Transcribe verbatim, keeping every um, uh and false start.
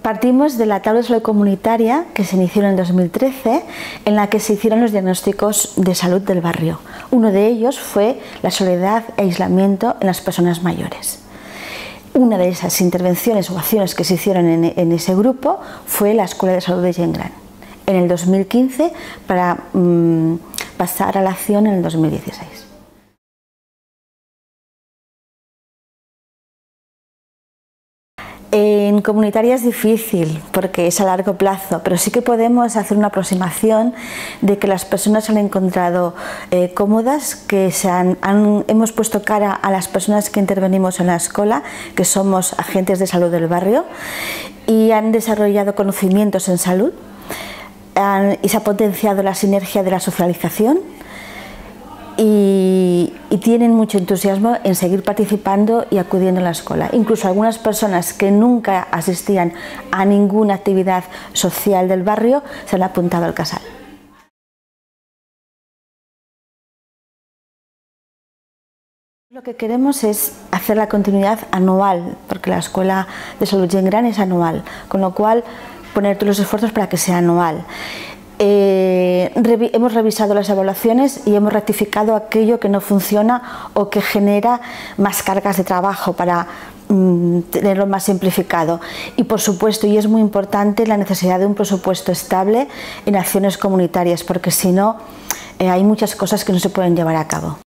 Partimos de la tabla de salud comunitaria que se inició en el dos mil trece, en la que se hicieron los diagnósticos de salud del barrio. Uno de ellos fue la soledad e aislamiento en las personas mayores. Una de esas intervenciones o acciones que se hicieron en, en ese grupo fue la Escuela de Salud de Gent Gran en el dos mil quince para mmm, pasar a la acción en el dos mil dieciséis. En comunitaria es difícil porque es a largo plazo, pero sí que podemos hacer una aproximación de que las personas se han encontrado eh, cómodas, que se han, han, hemos puesto cara a las personas que intervenimos en la escuela, que somos agentes de salud del barrio, y han desarrollado conocimientos en salud, han, y se ha potenciado la sinergia de la socialización. Y, y tienen mucho entusiasmo en seguir participando y acudiendo a la escuela. Incluso algunas personas que nunca asistían a ninguna actividad social del barrio se han apuntado al casal. Lo que queremos es hacer la continuidad anual, porque la Escuela de Salud Gent Gran es anual, con lo cual poner todos los esfuerzos para que sea anual. Eh, revi hemos revisado las evaluaciones y hemos rectificado aquello que no funciona o que genera más cargas de trabajo para mm, tenerlo más simplificado. Y por supuesto, y es muy importante, la necesidad de un presupuesto estable en acciones comunitarias, porque si no, eh, hay muchas cosas que no se pueden llevar a cabo.